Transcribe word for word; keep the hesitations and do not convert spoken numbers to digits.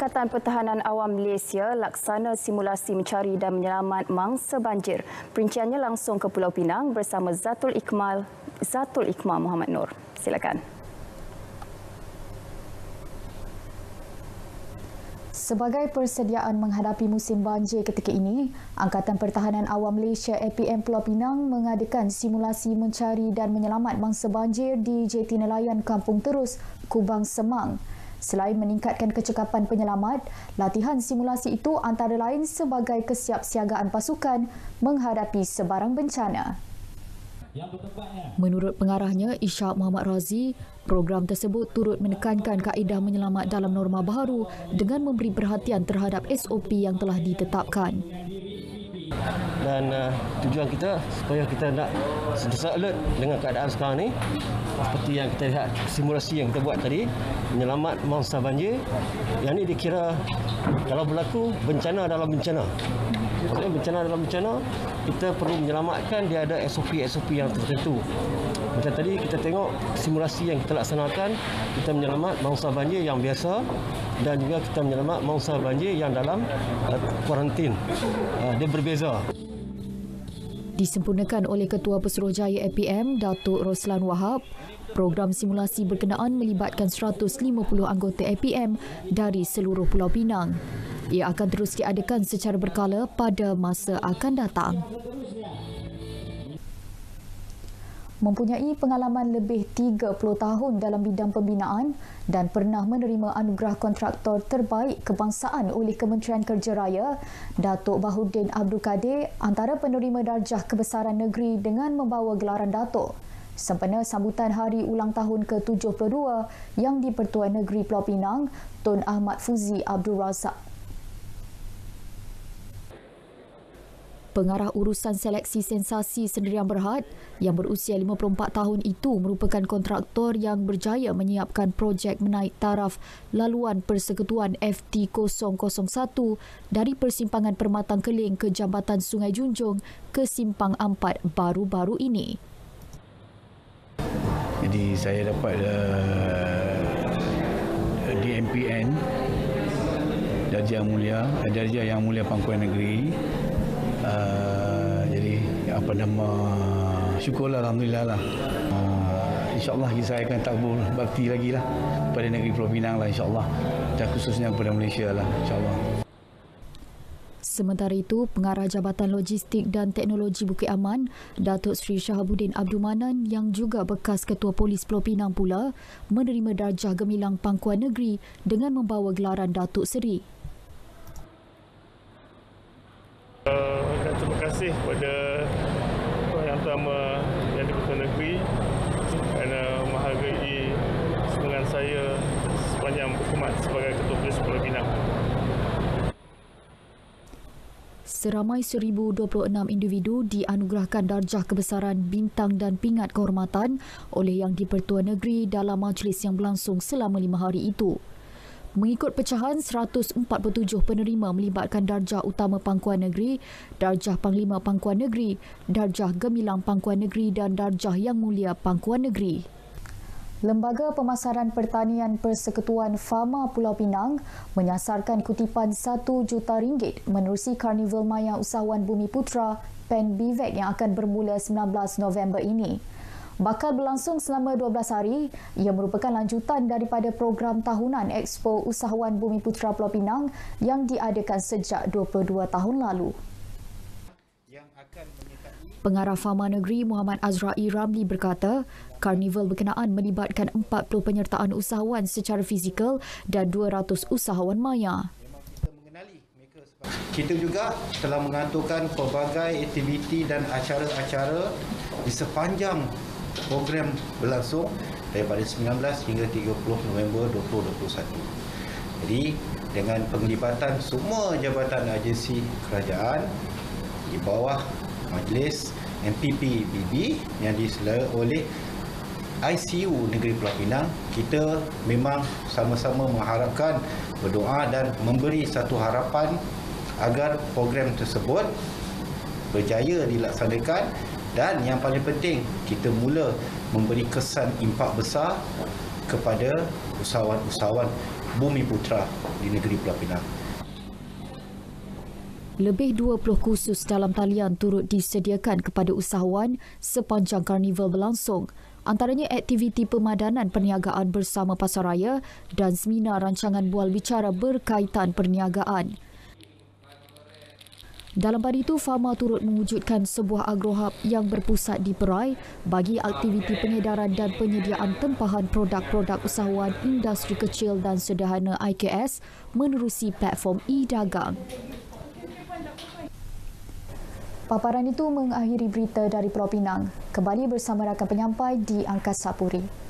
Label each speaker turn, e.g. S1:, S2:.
S1: Angkatan Pertahanan Awam Malaysia laksana simulasi mencari dan menyelamat mangsa banjir. Perinciannya langsung ke Pulau Pinang bersama Zatul Ikmal, Zatul Ikmal Muhammad Nur. Silakan.
S2: Sebagai persediaan menghadapi musim banjir ketika ini, Angkatan Pertahanan Awam Malaysia A P M Pulau Pinang mengadakan simulasi mencari dan menyelamat mangsa banjir di Jeti Nelayan Kampung Terus, Kubang Semang. Selain meningkatkan kecekapan penyelamat, latihan simulasi itu antara lain sebagai kesiapsiagaan pasukan menghadapi sebarang bencana. Menurut pengarahnya, Ishak Muhammad Razi, program tersebut turut menekankan kaedah menyelamat dalam norma baharu dengan memberi perhatian terhadap S O P yang telah ditetapkan.
S3: Dan uh, tujuan kita supaya kita nak sentiasa alert dengan keadaan sekarang ni, seperti yang kita lihat simulasi yang kita buat tadi, menyelamat mangsa banjir. Yang ini dikira kalau berlaku bencana dalam bencana. Maksudnya bencana dalam bencana, kita perlu menyelamatkan, dia ada S O P-S O P yang tertentu. Macam tadi kita tengok simulasi yang kita laksanakan, kita menyelamat mangsa banjir yang biasa dan juga kita menyelamat mangsa banjir yang dalam uh, kuarantin. Uh, dia berbeza.
S2: Disempurnakan oleh Ketua Pesuruhjaya A P M, Datuk Roslan Wahab, program simulasi berkenaan melibatkan seratus lima puluh anggota A P M dari seluruh Pulau Pinang. Ia akan terus diadakan secara berkala pada masa akan datang. Mempunyai pengalaman lebih tiga puluh tahun dalam bidang pembinaan dan pernah menerima anugerah kontraktor terbaik kebangsaan oleh Kementerian Kerja Raya, Datuk Bahuddin Abdul Kadir antara penerima darjah kebesaran negeri dengan membawa gelaran Datuk sempena sambutan Hari Ulang Tahun ke tujuh puluh dua yang di-Pertuan Negeri Pulau Pinang, Tun Ahmad Fuzi Abdul Razak. Pengarah urusan seleksi sensasi Sendirian Berhad yang berusia lima puluh empat tahun itu merupakan kontraktor yang berjaya menyiapkan projek menaik taraf laluan Persekutuan F T kosong kosong satu dari Persimpangan Permatang Keling ke Jambatan Sungai Junjung ke Simpang Ampat baru-baru ini.
S4: Jadi saya dapat uh, D M P N, Darjah Mulia, Darjah Yang Mulia Pangkuan Negeri. Uh, jadi apa nama, syukurlah, alhamdulillah lah. Uh, InsyaAllah saya akan takbur bakti lagi lah pada negeri Pulau Pinang lah, insyaAllah, dan khususnya kepada Malaysia lah, insyaAllah.
S2: Sementara itu, Pengarah Jabatan Logistik dan Teknologi Bukit Aman, Datuk Seri Shahabuddin Abdul Manan yang juga bekas Ketua Polis Pulau Pinang pula menerima darjah gemilang Pangkuan Negeri dengan membawa gelaran Datuk Seri.
S5: Uh, dan terima kasih kepada Yang Pertama Yang di-Pertuan Negeri kerana menghargai sumbangan saya sepanjang berkhidmat sebagai Ketua Polis Pulau Pinang.
S2: Seramai seribu dua puluh enam individu dianugerahkan darjah kebesaran bintang dan pingat kehormatan oleh Yang di-Pertuan Negeri dalam majlis yang berlangsung selama lima hari itu. Mengikut pecahan, seratus empat puluh tujuh penerima melibatkan darjah utama Pangkuan Negeri, darjah Panglima Pangkuan Negeri, darjah Gemilang Pangkuan Negeri dan darjah Yang Mulia Pangkuan Negeri. Lembaga Pemasaran Pertanian Persekutuan Fama Pulau Pinang menyasarkan kutipan satu juta ringgit menerusi Karnival Maya Usahawan Bumi Putra P E N B V E C yang akan bermula sembilan belas November ini. Bakal berlangsung selama dua belas hari, ia merupakan lanjutan daripada program tahunan Expo Usahawan Bumi Putra Pulau Pinang yang diadakan sejak dua puluh dua tahun lalu. Pengarah Fama Negeri Muhammad Azrai Ramli berkata, karnival berkenaan melibatkan empat puluh penyertaan usahawan secara fizikal dan dua ratus usahawan maya.
S6: Kita juga telah mengaturkan pelbagai aktiviti dan acara-acara di sepanjang program berlangsung daripada sembilan belas hingga tiga puluh November dua ribu dua puluh satu. Jadi dengan penglibatan semua jabatan agensi kerajaan di bawah Majlis M P P B B yang diselaluai oleh I C U Negeri Pulau Pinang, kita memang sama-sama mengharapkan, berdoa dan memberi satu harapan agar program tersebut berjaya dilaksanakan. Dan yang paling penting, kita mula memberi kesan impak besar kepada usahawan-usahawan Bumi Putra di negeri Pulau Pinang.
S2: Lebih dua puluh kursus dalam talian turut disediakan kepada usahawan sepanjang karnival berlangsung. Antaranya aktiviti pemadanan perniagaan bersama pasaraya dan seminar rancangan bual bicara berkaitan perniagaan. Dalam pada itu, Fama turut mewujudkan sebuah agrohub yang berpusat di Perai bagi aktiviti pengedaran dan penyediaan tempahan produk-produk usahawan industri kecil dan sederhana I K S menerusi platform e-dagang. Paparan itu mengakhiri berita dari Pulau Pinang. Kembali bersama rakan penyampai di Angkasa Puri.